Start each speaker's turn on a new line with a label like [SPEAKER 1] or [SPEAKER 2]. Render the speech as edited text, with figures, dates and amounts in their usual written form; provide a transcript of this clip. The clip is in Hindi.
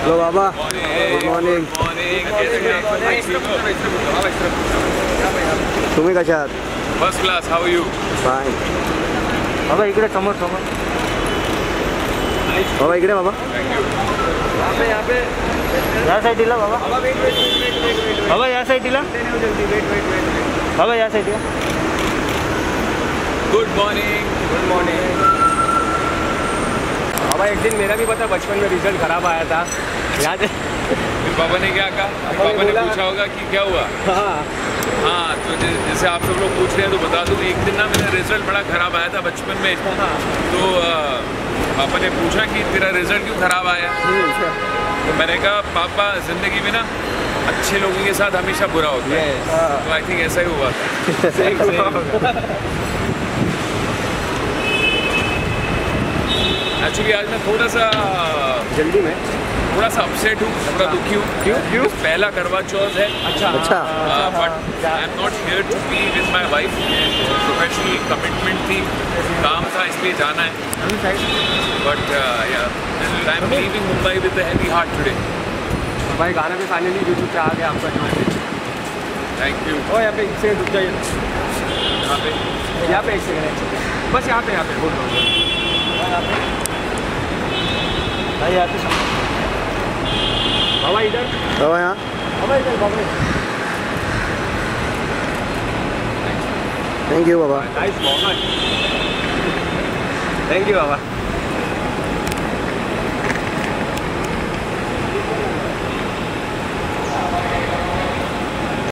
[SPEAKER 1] लो बाबा, गुड मॉर्निंग. तुम्ही कशा आहात?
[SPEAKER 2] First class. How you?
[SPEAKER 1] Fine. बाबा इकडे समोर समोर. बाबा इकडे बाबा.
[SPEAKER 2] यहाँ पे
[SPEAKER 1] या साईडला बाबा. बाबा या साईडला. बाबा या साईडला.
[SPEAKER 2] Good morning.
[SPEAKER 3] Good morning. बाबा एक दिन मेरा भी पता बचपन में रिजल्ट खराब आया था, याद है?
[SPEAKER 2] फिर पापा ने क्या कहा? पापा ने पूछा होगा कि क्या हुआ. हाँ, तो जैसे आप सब लोग पूछ रहे हैं तो बता दूँ, एक दिन ना मेरा रिजल्ट बड़ा ख़राब आया था बचपन में. तो पापा ने पूछा कि तेरा रिजल्ट क्यों ख़राब आया. तो मैंने कहा पापा, ज़िंदगी में ना अच्छे लोगों के साथ हमेशा बुरा होता है. तो आई थिंक ऐसा ही हुआ था. एक्चुअली आज मैं थोड़ा सा
[SPEAKER 3] जल्दी में
[SPEAKER 2] थोड़ा सा अपसेट हूँ, थोड़ा दुखी हूँ. क्यों? पहला करवा चौथ है.
[SPEAKER 1] अच्छा.
[SPEAKER 2] But I am not here to be with my wife. Professional commitment थी, काम था, इसलिए जाना है. But I am leaving Mumbai with a heavy heart today.
[SPEAKER 3] भाई गाना भी फाइनली यूट्यूब पे आ गया आपका जो.
[SPEAKER 2] Thank you.
[SPEAKER 3] ओ यहाँ पे एक सेकंड रुक जाइए. यहाँ पे एक सेकंड, बस यहाँ पे बोल रहा हूँ. भाई यहाँ पे बाबा इधर.
[SPEAKER 1] बाबा यहाँ.
[SPEAKER 3] बाबा इधर. बाबा
[SPEAKER 1] थैंक यू बाबा.
[SPEAKER 3] Nice moment. Thank you Baba.